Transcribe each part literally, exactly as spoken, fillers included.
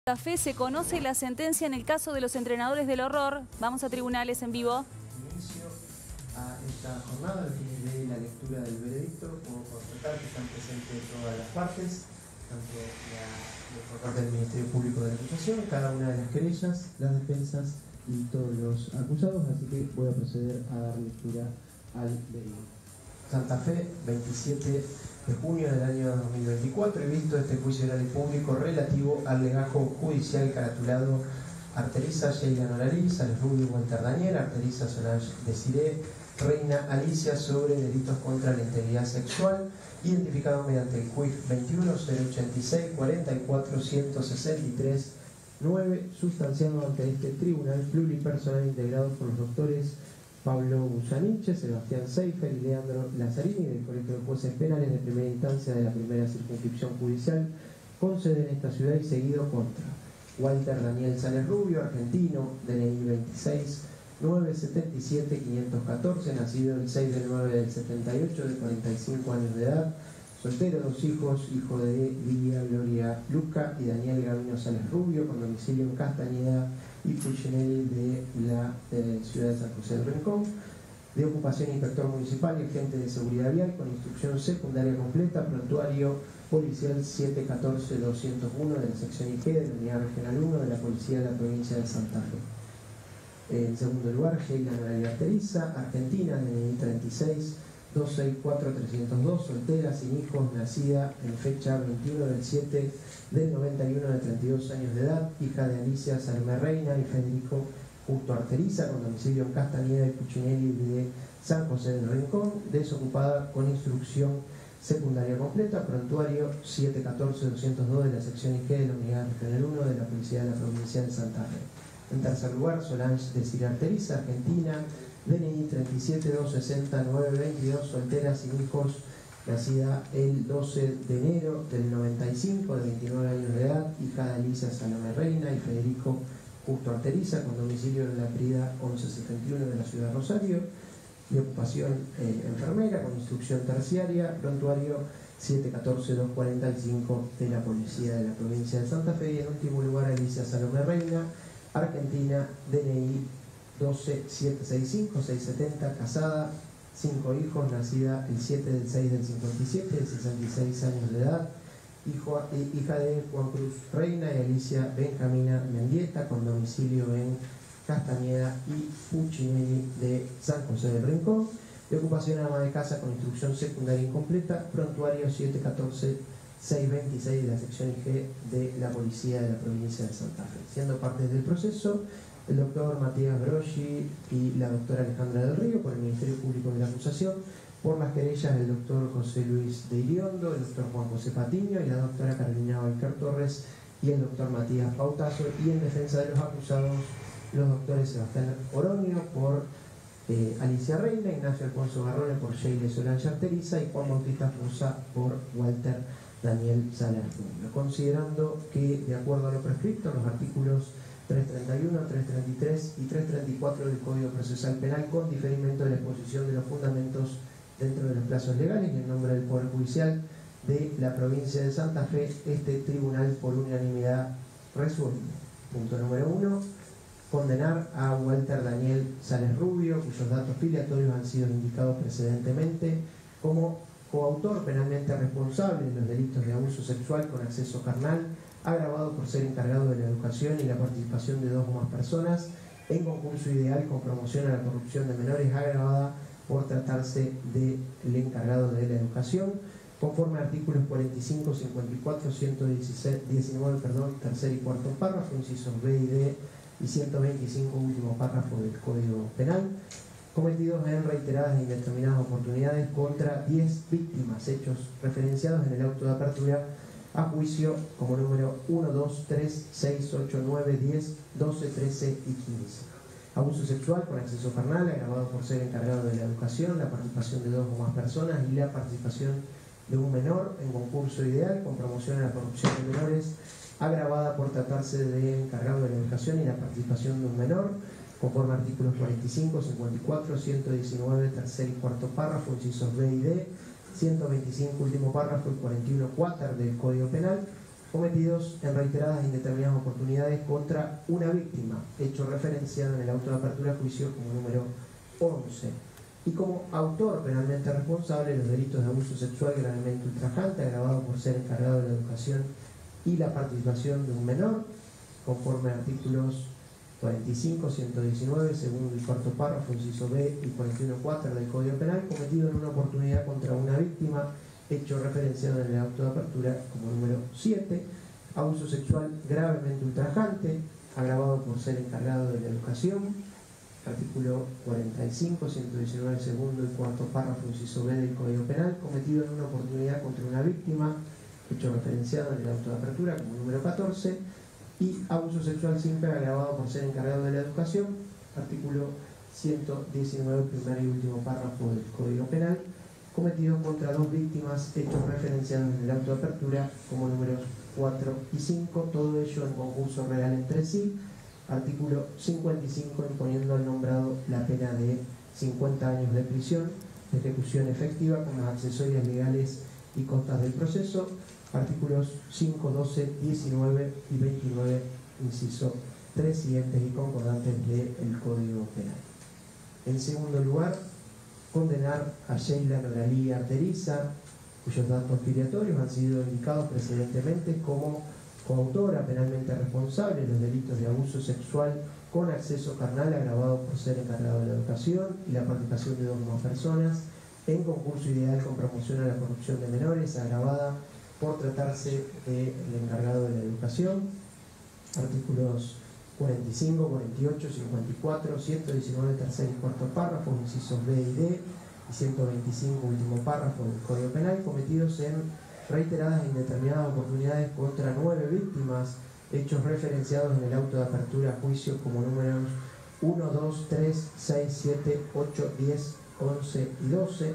Santa Fe se conoce la sentencia en el caso de los entrenadores del horror. Vamos a tribunales en vivo. Inicio a esta jornada, al fin de la lectura del veredicto, puedo constatar que están presentes todas las partes, tanto la, por parte del Ministerio Público de la Acusación, cada una de las querellas, las defensas y todos los acusados, así que voy a proceder a dar lectura al veredicto. Santa Fe, veintisiete de junio del año dos mil veinticuatro, he visto este juicio oral y público relativo al legajo judicial caratulado Arteriza Sheila Noralí, Sales Rubio Walter Daniel, Arteriza Solange Desiree, Reina Alicia sobre delitos contra la integridad sexual, identificado mediante el C U I F veintiuno cero ochenta y seis cuarenta y cuatro ciento sesenta y tres nueve, sustanciado ante este tribunal pluripersonal integrado por los doctores Pablo Busaniche, Sebastián Seifer y Leandro Lazzarini del Colegio de Jueces Penales de primera instancia de la primera circunscripción judicial con sede en esta ciudad y seguido contra Walter Daniel Sales Rubio, argentino, D N I veintiséis nueve setenta y siete quinientos catorce, nacido el seis del nueve del setenta y ocho, de cuarenta y cinco años de edad, soltero, dos hijos, hijo de Lidia Gloria Luca y Daniel Gavino Sales Rubio, con domicilio en Castañeda y Puccinelli de la eh, ciudad de San José del Rincón, de ocupación inspector municipal y agente de seguridad vial con instrucción secundaria completa, prontuario policial siete catorce doscientos uno de la sección I G de la unidad regional uno de la policía de la provincia de Santa Fe. En segundo lugar, Sheila Noralí Arteriza, argentina, D N I treinta y seis doscientos sesenta y cuatro trescientos dos, soltera, sin hijos, nacida en fecha veintiuno del siete del noventa y uno, de treinta y dos años de edad, hija de Alicia Salomé Reina y Federico Justo Arteriza, con domicilio en Castañeda y Puccinelli de San José del Rincón, desocupada con instrucción secundaria completa, prontuario siete catorce doscientos dos de la sección I G de la unidad regional uno de la policía de la provincia de Santa Fe. En tercer lugar, Solange Desiree Arteriza, argentina, D N I treinta y siete doscientos sesenta nueve veintidós, soltera, sin hijos, nacida el doce de enero del noventa y cinco, de veintinueve años de edad, hija de Alicia Salomé Reina y Federico Justo Arteriza, con domicilio en la Prida once setenta y uno de la ciudad de Rosario, de ocupación eh, enfermera, con instrucción terciaria, prontuario siete catorce doscientos cuarenta y cinco de la policía de la provincia de Santa Fe, y en último lugar Alicia Salomé Reina, argentina, D N I doce setecientos sesenta y cinco seiscientos setenta, casada, cinco hijos, nacida el siete del seis del cincuenta y siete, de sesenta y seis años de edad, hijo, hija de Juan Cruz Reina y Alicia Benjamina Mendieta, con domicilio en Castañeda y Puccinelli de San José del Rincón, de ocupación ama de casa con instrucción secundaria incompleta, prontuario siete catorce seiscientos veintiséis de la sección I G de la policía de la provincia de Santa Fe. Siendo parte del proceso el doctor Matías Broggi y la doctora Alejandra del Río por el Ministerio Público de la Acusación, por las querellas del doctor José Luis de Iriondo, el doctor Juan José Patiño y la doctora Carolina Valquer Torres y el doctor Matías Pautazo, y en defensa de los acusados los doctores Sebastián Oroño por eh, Alicia Reina, Ignacio Alfonso Garrone por Sheila Solange Arteriza y Juan Bautista Fusa por Walter Daniel Sales Rubio, considerando que, de acuerdo a lo prescripto, los artículos trescientos treinta y uno, trescientos treinta y tres y trescientos treinta y cuatro del Código Procesal Penal, con diferimiento de la exposición de los fundamentos dentro de los plazos legales y en nombre del Poder Judicial de la provincia de Santa Fe, este tribunal por unanimidad resuelve. Punto número uno, condenar a Walter Daniel Sales Rubio, cuyos datos filiatorios han sido indicados precedentemente, como coautor penalmente responsable de los delitos de abuso sexual con acceso carnal, agravado por ser encargado de la educación y la participación de dos o más personas en concurso ideal con promoción a la corrupción de menores, agravada por tratarse del encargado de la educación, conforme a artículos cuarenta y cinco, cincuenta y cuatro, ciento diecinueve, perdón, tercer y cuarto párrafo, incisos B y D, y ciento veinticinco, último párrafo del Código Penal, cometidos en reiteradas e indeterminadas oportunidades contra diez víctimas, hechos referenciados en el auto de apertura a juicio como número uno, dos, tres, seis, ocho, nueve, diez, doce, trece y quince. Abuso sexual con acceso carnal, agravado por ser encargado de la educación, la participación de dos o más personas y la participación de un menor en concurso ideal con promoción a la corrupción de menores, agravada por tratarse de encargado de la educación y la participación de un menor, conforme a artículos cuarenta y cinco, cincuenta y cuatro, ciento diecinueve, tercer y cuarto párrafo, incisos B y D, ciento veinticinco, último párrafo, y cuarenta y uno, cuater del Código Penal, cometidos en reiteradas e indeterminadas oportunidades contra una víctima, hecho referenciado en el auto de apertura a juicio como número once, y como autor penalmente responsable de los delitos de abuso sexual gravemente ultrajante, agravado por ser encargado de la educación y la participación de un menor, conforme a artículos cuarenta y cinco, ciento diecinueve, segundo y cuarto párrafo, inciso B, y cuarenta y uno punto cuatro del Código Penal, cometido en una oportunidad contra una víctima, hecho referenciado en el auto de apertura como número siete, abuso sexual gravemente ultrajante, agravado por ser encargado de la educación, artículo cuarenta y cinco, ciento diecinueve, segundo y cuarto párrafo, inciso B del Código Penal, cometido en una oportunidad contra una víctima, hecho referenciado en el auto de apertura como número catorce, y abuso sexual simple agravado por ser encargado de la educación, artículo ciento diecinueve, primer y último párrafo del Código Penal, cometido contra dos víctimas, hechos referenciados en el auto de apertura como números cuatro y cinco, todo ello en concurso real entre sí, artículo cincuenta y cinco, imponiendo al nombrado la pena de cincuenta años de prisión, de ejecución efectiva con las accesorias legales y costas del proceso, artículos cinco, doce, diecinueve y veintinueve, inciso tres siguientes y concordantes del Código Penal. En segundo lugar, condenar a Sheila Noralí Arteriza, cuyos datos filiatorios han sido indicados precedentemente como coautora penalmente responsable de los delitos de abuso sexual con acceso carnal agravado por ser encargado de la educación y la participación de dos o más personas en concurso ideal con promoción a la corrupción de menores agravada por tratarse del encargado de la educación, artículos cuarenta y cinco, cuarenta y ocho, cincuenta y cuatro, ciento diecinueve, tercer y cuarto párrafos, incisos B y D, y ciento veinticinco, último párrafo del Código Penal, cometidos en reiteradas e indeterminadas oportunidades contra nueve víctimas, hechos referenciados en el auto de apertura a juicio como números uno, dos, tres, seis, siete, ocho, diez, once y doce,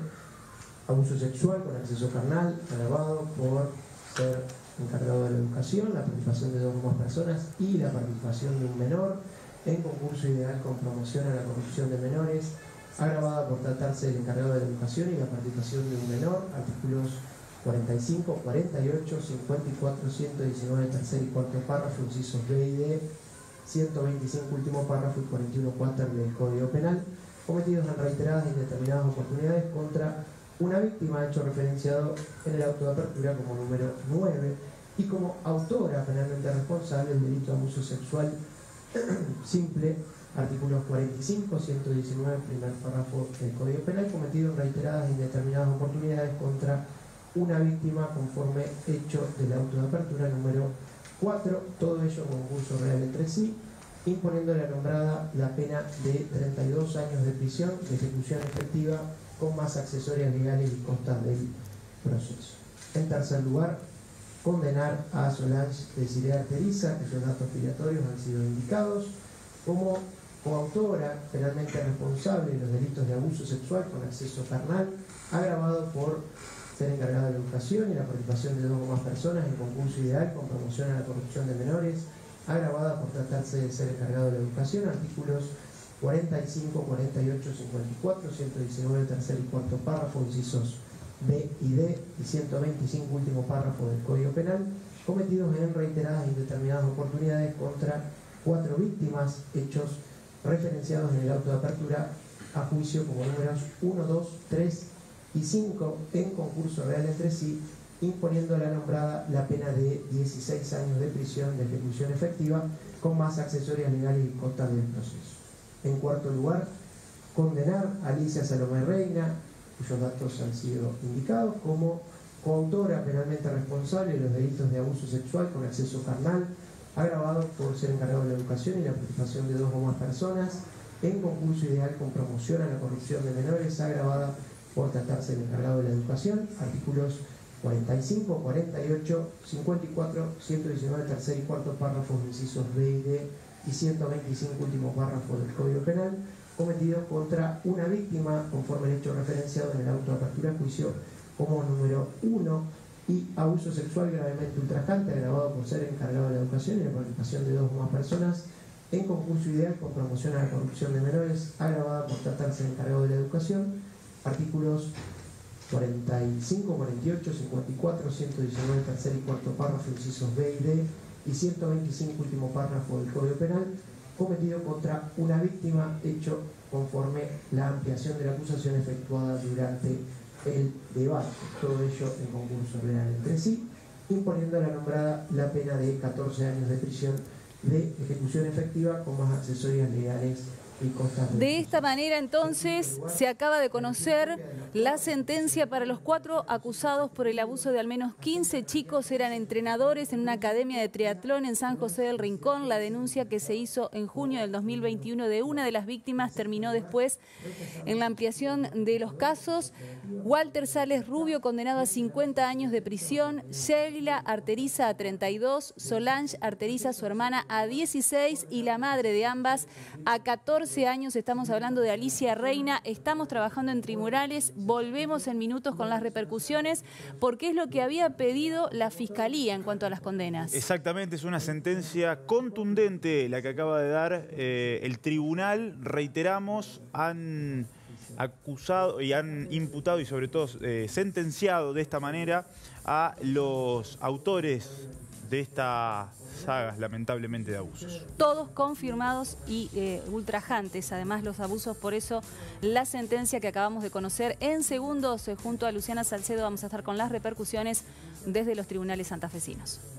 abuso sexual con acceso carnal, agravado por ser encargado de la educación, la participación de dos o más personas y la participación de un menor en concurso ideal con promoción a la corrupción de menores, agravada por tratarse del encargado de la educación y la participación de un menor, artículos cuarenta y cinco, cuarenta y ocho, cincuenta y cuatro, ciento diecinueve, tercer y cuarto párrafo, incisos B y D, ciento veinticinco, último párrafo y cuarenta y uno punto cuatro del Código Penal, cometidos en reiteradas e indeterminadas oportunidades contra una víctima, hecho referenciado en el auto de apertura como número nueve, y como autora penalmente responsable del delito de abuso sexual simple, artículos cuarenta y cinco, ciento diecinueve, primer párrafo del Código Penal, cometido en reiteradas e indeterminadas oportunidades contra una víctima conforme hecho del auto de apertura número cuatro, todo ello en concurso real entre sí, imponiendo a la nombrada la pena de treinta y dos años de prisión de ejecución efectiva con más accesorias legales y costas del proceso. En tercer lugar, condenar a Solange Desiree Arteriza, cuyos datos filiatorios han sido indicados, como coautora penalmente responsable de los delitos de abuso sexual con acceso carnal, agravado por ser encargada de la educación y la participación de dos o más personas en concurso ideal con promoción a la corrupción de menores, agravada por tratarse de ser encargado de la educación, artículos cuarenta y cinco, cuarenta y ocho, cincuenta y cuatro, ciento diecinueve, tercer y cuarto párrafo, incisos B y D, y ciento veinticinco, último párrafo del Código Penal, cometidos en reiteradas e indeterminadas oportunidades contra cuatro víctimas, hechos referenciados en el auto de apertura a juicio como números uno, dos, tres y cinco en concurso real entre sí, imponiendo a la nombrada la pena de dieciséis años de prisión de ejecución efectiva con más accesorias legales y costas del proceso. En cuarto lugar, condenar a Alicia Salomé Reina, cuyos datos han sido indicados, como coautora penalmente responsable de los delitos de abuso sexual con acceso carnal, agravado por ser encargado de la educación y la participación de dos o más personas en concurso ideal con promoción a la corrupción de menores, agravada por tratarse del encargado de la educación, artículos cuarenta y cinco, cuarenta y ocho, cincuenta y cuatro, ciento diecinueve, tercer y cuarto párrafos, incisos B y D, y ciento veinticinco, último párrafo del Código Penal, cometido contra una víctima conforme el hecho referenciado en el auto de apertura a juicio como número uno, y abuso sexual gravemente ultrajante agravado por ser encargado de la educación y la participación de dos o más personas en concurso ideal con promoción a la corrupción de menores, agravada por tratarse del encargado de la educación, artículos cuarenta y cinco, cuarenta y ocho, cincuenta y cuatro, ciento diecinueve, tercer y cuarto párrafo, incisos B y D, y ciento veinticinco, último párrafo del Código Penal, cometido contra una víctima, hecho conforme la ampliación de la acusación efectuada durante el debate. Todo ello en concurso real entre sí, imponiendo a la nombrada la pena de catorce años de prisión de ejecución efectiva con más accesorias legales y costas. De esta manera, entonces, se acaba de conocer la sentencia para los cuatro acusados por el abuso de al menos quince chicos. Eran entrenadores en una academia de triatlón en San José del Rincón. La denuncia que se hizo en junio del dos mil veintiuno de una de las víctimas terminó después en la ampliación de los casos. Walter Sales Rubio, condenado a cincuenta años de prisión. Sheila Arteriza a treinta y dos. Solange Arteriza, su hermana, a dieciséis. Y la madre de ambas a catorce años. Estamos hablando de Alicia Reina. Estamos trabajando en tribunales. Volvemos en minutos con las repercusiones, porque es lo que había pedido la Fiscalía en cuanto a las condenas. Exactamente, es una sentencia contundente la que acaba de dar eh, el tribunal. Reiteramos, han acusado y han imputado y sobre todo eh, sentenciado de esta manera a los autores de esta saga, lamentablemente, de abusos. Todos confirmados y eh, ultrajantes, además, los abusos. Por eso la sentencia que acabamos de conocer en segundos, eh, junto a Luciana Salcedo, vamos a estar con las repercusiones desde los tribunales santafesinos.